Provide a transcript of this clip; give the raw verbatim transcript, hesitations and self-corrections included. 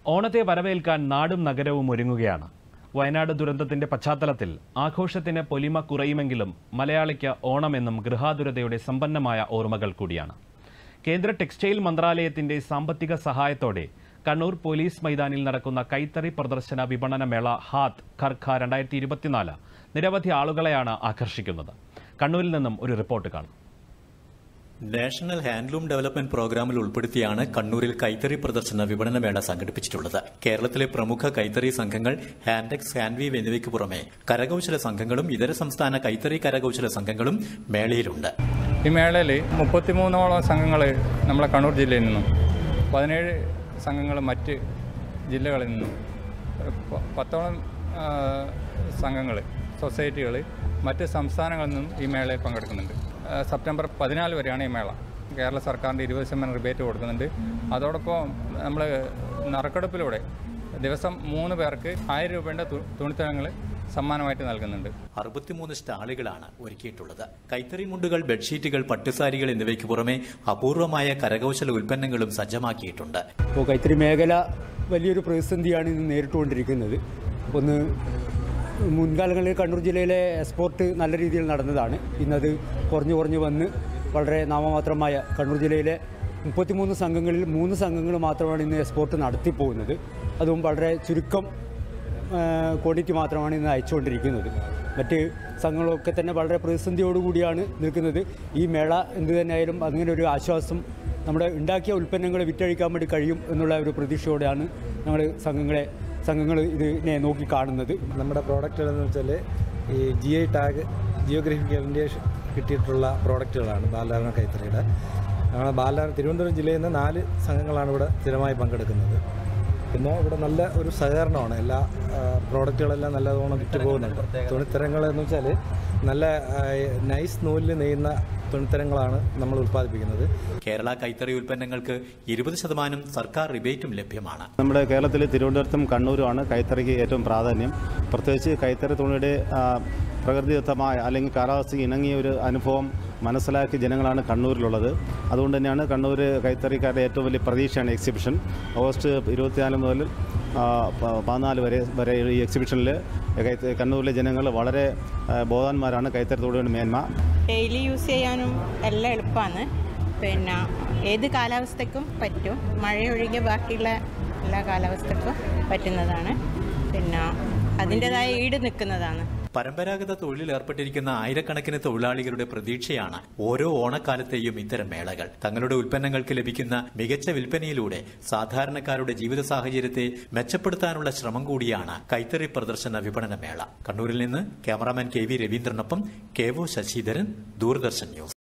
ഓണത്തെ വരവേൽക്കാൻ നാടും നഗരവും ഒരുങ്ങുകയാണ്. വയനാട് ദുരന്തത്തിന്റെ പശ്ചാത്തലത്തിൽ ആഘോഷത്തിന് പൊലിമ കുറയുമെങ്കിലും മലയാളിക്ക് ഓണമെന്നും ഗൃഹാതുരതയുടെ സമ്പന്നമായ ഓർമ്മകൾ കൂടിയാണ്. കേന്ദ്ര ടെക്സ്റ്റൈൽ മന്ത്രാലയത്തിന്റെ സാമ്പത്തിക സഹായത്തോടെ കണ്ണൂർ പോലീസ് മൈതാനിൽ നടക്കുന്ന കൈത്തറി പ്രദർശന വിപണന മേള ഹാത്ത് ഖർഖ രണ്ടായിരത്തി ഇരുപത്തിനാല് നിരവധി ആളുകളെയാണ് ആകർഷിക്കുന്നത്. കണ്ണൂരിൽ നിന്നും ഒരു റിപ്പോർട്ട് കാണാം. നാഷണൽ ഹാൻഡ്ലൂം ഡെവലപ്മെന്റ് പ്രോഗ്രാമിൽ ഉൾപ്പെടുത്തിയാണ് കണ്ണൂരിൽ കൈത്തറി പ്രദർശന വിപണനമേള സംഘടിപ്പിച്ചിട്ടുള്ളത്. കേരളത്തിലെ പ്രമുഖ കൈത്തറി സംഘങ്ങൾ, ഹാൻഡെക്സ്, ഹാൻഡ്വീവ് എന്നിവയ്ക്ക് പുറമെ കരകൌശല സംഘങ്ങളും ഇതര സംസ്ഥാന കൈത്തറി കരകൌശല സംഘങ്ങളും മേളയിലുണ്ട്. ഈ മേളയിൽ മുപ്പത്തിമൂന്നോളം സംഘങ്ങൾ നമ്മളെ കണ്ണൂർ ജില്ലയിൽ നിന്നും, പതിനേഴ് സംഘങ്ങൾ മറ്റ് ജില്ലകളിൽ നിന്നും, പത്തോളം സംഘങ്ങൾ, സൊസൈറ്റികൾ മറ്റ് സംസ്ഥാനങ്ങളിൽ നിന്നും ഈ മേളയിൽ പങ്കെടുക്കുന്നുണ്ട്. സെപ്റ്റംബർ പതിനാല് വരെയാണ് ഈ മേള. കേരള സർക്കാരിൻ്റെ ഇരുപത് ശതമാനം റിബേറ്റ് കൊടുക്കുന്നുണ്ട്. അതോടൊപ്പം നമ്മൾ നറുക്കെടുപ്പിലൂടെ ദിവസം മൂന്ന് പേർക്ക് ആയിരം രൂപയുടെ തുണിത്തരങ്ങൾ സമ്മാനമായിട്ട് നൽകുന്നുണ്ട്. അറുപത്തിമൂന്ന് സ്റ്റാളുകളാണ് ഒരുക്കിയിട്ടുള്ളത്. കൈത്തറി മുണ്ടുകൾ, ബെഡ്ഷീറ്റുകൾ, പട്ടുസാരികൾ എന്നിവയ്ക്ക് പുറമെ അപൂർവമായ കരകൌശല ഉൽപ്പന്നങ്ങളും സജ്ജമാക്കിയിട്ടുണ്ട്. ഇപ്പോൾ കൈത്തറി മേഖല വലിയൊരു പ്രതിസന്ധിയാണ് ഇന്ന് നേരിട്ടുകൊണ്ടിരിക്കുന്നത്. ഒന്ന് മുൻകാലങ്ങളിൽ കണ്ണൂർ ജില്ലയിലെ എക്സ്പോർട്ട് നല്ല രീതിയിൽ നടന്നതാണ്. ഇന്നത് കുറഞ്ഞു കുറഞ്ഞു വന്ന് വളരെ നാമമാത്രമായ കണ്ണൂർ ജില്ലയിലെ മുപ്പത്തിമൂന്ന് സംഘങ്ങളിൽ മൂന്ന് സംഘങ്ങൾ മാത്രമാണ് ഇന്ന് എക്സ്പോർട്ട് നടത്തിപ്പോകുന്നത്. അതും വളരെ ചുരുക്കം ക്വാണ്ടിറ്റി മാത്രമാണ് ഇന്ന് അയച്ചുകൊണ്ടിരിക്കുന്നത്. മറ്റ് സംഘങ്ങളൊക്കെ തന്നെ വളരെ പ്രതിസന്ധിയോടുകൂടിയാണ് നിൽക്കുന്നത്. ഈ മേള എന്തു തന്നെയായാലും അങ്ങനെ ഒരു ആശ്വാസം, നമ്മുടെ ഉണ്ടാക്കിയ ഉൽപ്പന്നങ്ങൾ വിറ്റഴിക്കാൻ വേണ്ടി കഴിയും എന്നുള്ള ഒരു പ്രതീക്ഷയോടെയാണ് ഞങ്ങൾ സംഘങ്ങളെ സംഘങ്ങൾ ഇതിനെ നോക്കി കാണുന്നത്. നമ്മുടെ പ്രോഡക്റ്റുകളെന്ന് വെച്ചാൽ ഈ G I tag, geographical indication കിട്ടിയിട്ടുള്ള പ്രോഡക്റ്റുകളാണ് ബാലധാരണ കൈത്തറിയുടെ. നമ്മുടെ ബാലധാരണ തിരുവനന്തപുരം ജില്ലയിൽ നിന്ന് നാല് സംഘങ്ങളാണ് ഇവിടെ സ്ഥിരമായി പങ്കെടുക്കുന്നത്. പിന്നെ ഇവിടെ നല്ല ഒരു സഹകരണമാണ്. എല്ലാ പ്രോഡക്റ്റുകളെല്ലാം നല്ലതോണം വിറ്റ് പോകുന്നുണ്ട്. തുണിത്തരങ്ങളെന്ന് വെച്ചാൽ നല്ല നൈസ് നൂലിൽ നെയ്യുന്ന തുണിത്തരങ്ങളാണ് നമ്മൾ ഉൽപ്പാദിപ്പിക്കുന്നത്. കേരള കൈത്തറി ഉൽപ്പന്നങ്ങൾക്ക് ഇരുപത് ശതമാനം സർക്കാർ റിബേറ്റും ലഭ്യമാണ്. നമ്മുടെ കേരളത്തിൽ തിരുവനന്തപുരത്തും കണ്ണൂരുമാണ് കൈത്തറിക്ക് ഏറ്റവും പ്രാധാന്യം. പ്രത്യേകിച്ച് കൈത്തറി തുണിയുടെ പ്രകൃതിദത്തമായ അല്ലെങ്കിൽ കാലാവസ്ഥയ്ക്ക് ഇണങ്ങിയ ഒരു അനുഭവം മനസ്സിലാക്കിയ ജനങ്ങളാണ് കണ്ണൂരിലുള്ളത്. അതുകൊണ്ട് തന്നെയാണ് കണ്ണൂർ കൈത്തറിക്കാരുടെ ഏറ്റവും വലിയ പ്രതീക്ഷയാണ് എക്സിബിഷൻ. ഓഗസ്റ്റ് ഇരുപത്തിനാല് മുതൽ പതിനാല് വരെ വരെ ഈ എക്സിബിഷനിൽ കണ്ണൂരിലെ ജനങ്ങൾ വളരെ ബോധവാന്മാരാണ്. കൈത്തറി തുണിയുടെ മേന്മ ഡെയിലി യൂസ് ചെയ്യാനും എല്ലാം എളുപ്പമാണ്. പിന്നെ ഏത് കാലാവസ്ഥയ്ക്കും പറ്റും. മഴയൊഴികെ ബാക്കിയുള്ള എല്ലാ കാലാവസ്ഥയ്ക്കും പറ്റുന്നതാണ്. പിന്നെ അതിൻ്റെതായ ഈട് നിൽക്കുന്നതാണ്. പരമ്പരാഗത തൊഴിലിൽ ഏർപ്പെട്ടിരിക്കുന്ന ആയിരക്കണക്കിന് തൊഴിലാളികളുടെ പ്രതീക്ഷയാണ് ഓരോ ഓണക്കാലത്തെയും ഇത്തരം മേളകൾ. തങ്ങളുടെ ഉൽപ്പന്നങ്ങൾക്ക് ലഭിക്കുന്ന മികച്ച വിൽപ്പനയിലൂടെ സാധാരണക്കാരുടെ ജീവിത സാഹചര്യത്തെ മെച്ചപ്പെടുത്താനുള്ള ശ്രമം കൂടിയാണ് കൈത്തറി പ്രദർശന വിപണന മേള. കണ്ണൂരിൽ നിന്ന് ക്യാമറാമാൻ കെ വി രവീന്ദ്രനൊപ്പം K O Sasidharan, Doordarshan news.